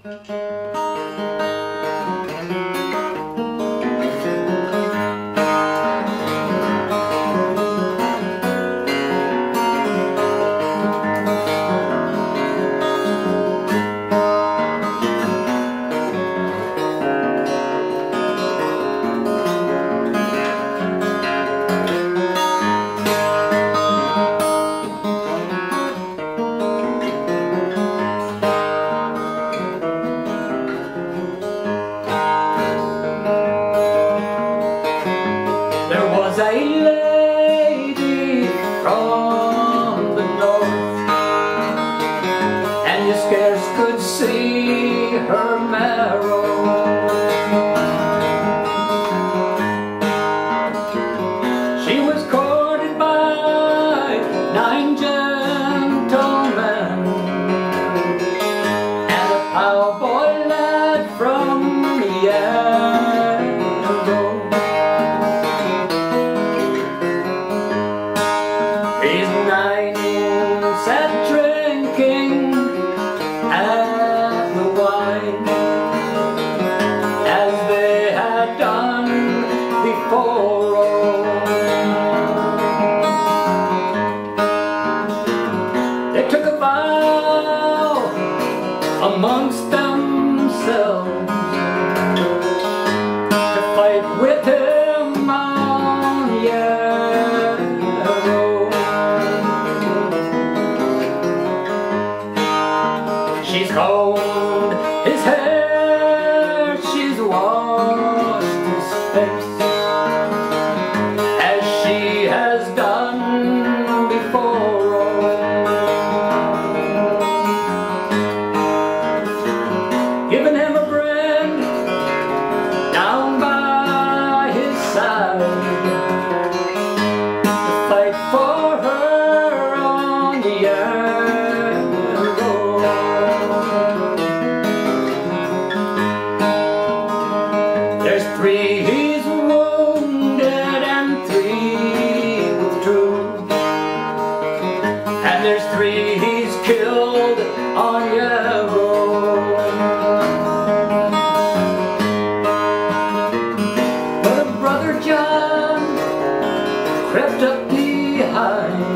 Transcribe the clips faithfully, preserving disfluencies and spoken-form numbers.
There was a lady from the north, and you scarce could see her marrow. She was courted by nine gentlemen and a cowboy lad from Yarrow. These nine sat drinking at the wine, as they had done before. They took a vow amongst themselves to fight with him on Yarrow. She's combed his hair, she's washed his face, as she has done before. Given him a friend down by his side to fight for her on the Yarrow. There's three he's wounded and three withdrew, and there's three he's killed on Yarrow. But a brother John crept up behind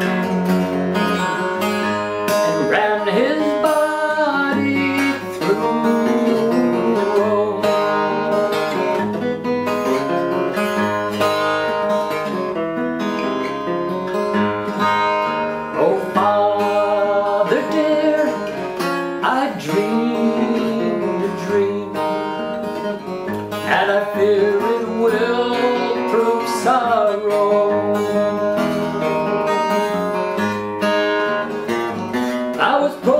and ran his body through. Oh, Father dear, I dreamed a dream, and I fear it will prove sorrow. I was